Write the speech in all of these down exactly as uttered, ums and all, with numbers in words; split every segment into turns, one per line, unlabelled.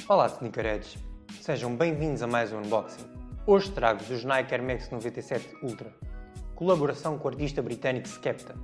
Olá Sneakerheads, sejam bem-vindos a mais um unboxing. Hoje trago-vos os Nike Air Max noventa e sete Ultra, colaboração com o artista britânico Skepta.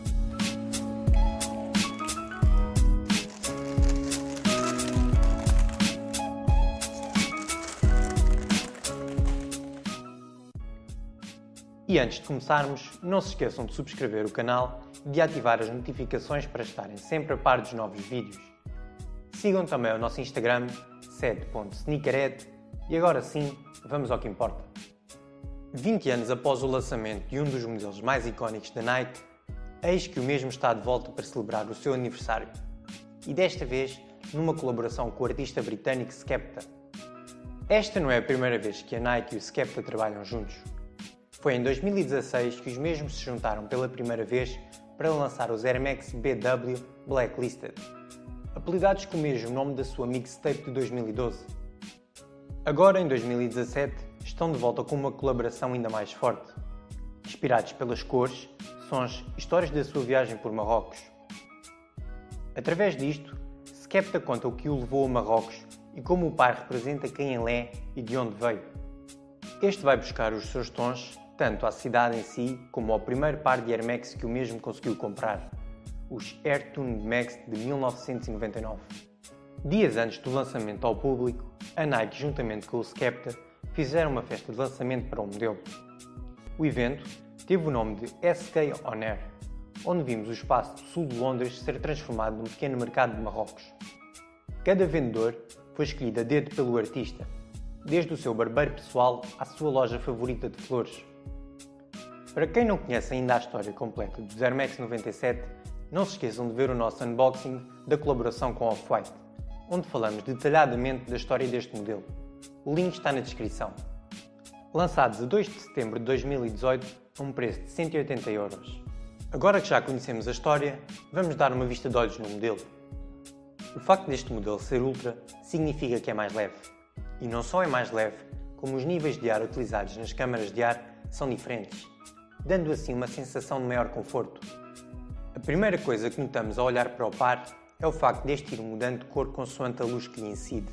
E antes de começarmos, não se esqueçam de subscrever o canal e de ativar as notificações para estarem sempre a par dos novos vídeos. Sigam também o nosso Instagram, sede ponto sneakerhead, e agora sim, vamos ao que importa. vinte anos após o lançamento de um dos modelos mais icónicos da Nike, eis que o mesmo está de volta para celebrar o seu aniversário. E desta vez, numa colaboração com o artista britânico Skepta. Esta não é a primeira vez que a Nike e o Skepta trabalham juntos. Foi em dois mil e dezasseis que os mesmos se juntaram pela primeira vez para lançar os Air Max B W Blacklisted, apelidados com o mesmo nome da sua mixtape de dois mil e doze. Agora, em dois mil e dezassete, estão de volta com uma colaboração ainda mais forte, inspirados pelas cores, sons e histórias da sua viagem por Marrocos. Através disto, Skepta conta o que o levou a Marrocos e como o par representa quem ele é e de onde veio. Este vai buscar os seus tons tanto à cidade em si como ao primeiro par de Air Max que o mesmo conseguiu comprar, os Air Tuned Max de mil novecentos e noventa e nove. Dias antes do lançamento ao público, a Nike, juntamente com o Skepta, fizeram uma festa de lançamento para o modelo. O evento teve o nome de S K On Air, onde vimos o espaço do sul de Londres ser transformado num pequeno mercado de Marrocos. Cada vendedor foi escolhido a dedo pelo artista, desde o seu barbeiro pessoal à sua loja favorita de flores. Para quem não conhece ainda a história completa dos Air Max noventa e sete, não se esqueçam de ver o nosso unboxing da colaboração com Off-White, onde falamos detalhadamente da história deste modelo. O link está na descrição. Lançados a dois de setembro de dois mil e dezoito a um preço de cento e oitenta euros. Agora que já conhecemos a história, vamos dar uma vista de olhos no modelo. O facto deste modelo ser Ultra significa que é mais leve. E não só é mais leve, como os níveis de ar utilizados nas câmaras de ar são diferentes, dando assim uma sensação de maior conforto. A primeira coisa que notamos ao olhar para o par é o facto deste ir mudando de cor consoante a luz que lhe incide.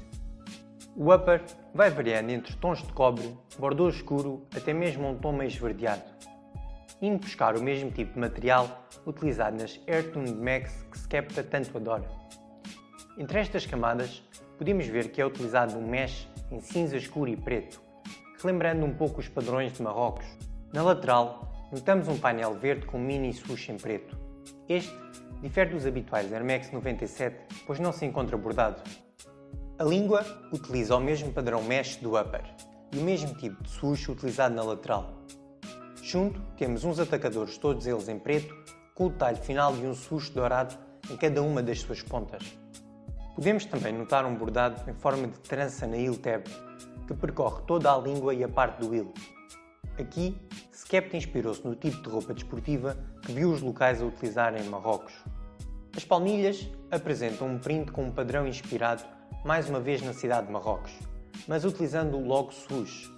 O upper vai variando entre tons de cobre, bordô escuro, até mesmo um tom meio esverdeado, indo buscar o mesmo tipo de material utilizado nas Air Tuned Max que Skepta tanto adora. Entre estas camadas, podemos ver que é utilizado um mesh em cinza escuro e preto, relembrando um pouco os padrões de Marrocos. Na lateral, notamos um painel verde com mini swoosh em preto. Este difere dos habituais Air Max noventa e sete, pois não se encontra bordado. A língua utiliza o mesmo padrão mesh do upper e o mesmo tipo de swoosh utilizado na lateral. Junto, temos uns atacadores, todos eles em preto, com o detalhe final de um swoosh dourado em cada uma das suas pontas. Podemos também notar um bordado em forma de trança na heel tab, que percorre toda a língua e a parte do heel. Aqui, Skepta inspirou-se no tipo de roupa desportiva que viu os locais a utilizarem em Marrocos. As palmilhas apresentam um print com um padrão inspirado mais uma vez na cidade de Marrocos, mas utilizando o logo swoosh.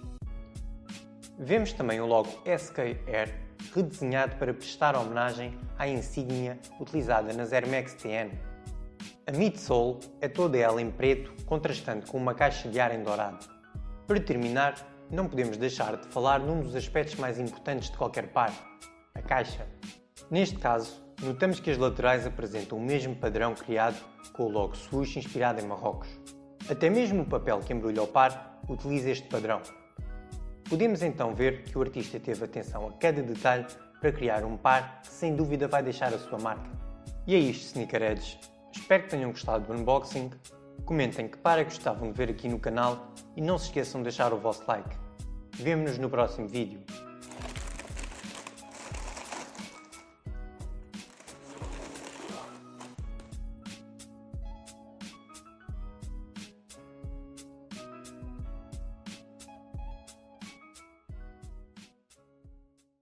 Vemos também o logo S K Air redesenhado para prestar homenagem à insígnia utilizada nas Air Max T N. A midsole é toda ela em preto, contrastando com uma caixa de ar em dourado. Para terminar, não podemos deixar de falar num dos aspectos mais importantes de qualquer par, a caixa. Neste caso, notamos que as laterais apresentam o mesmo padrão criado com o logo swoosh inspirado em Marrocos. Até mesmo o papel que embrulha o par utiliza este padrão. Podemos então ver que o artista teve atenção a cada detalhe para criar um par que sem dúvida vai deixar a sua marca. E é isto, Sneakerheads. Espero que tenham gostado do unboxing. Comentem que par gostavam de ver aqui no canal e não se esqueçam de deixar o vosso like. Vemo-nos no próximo vídeo.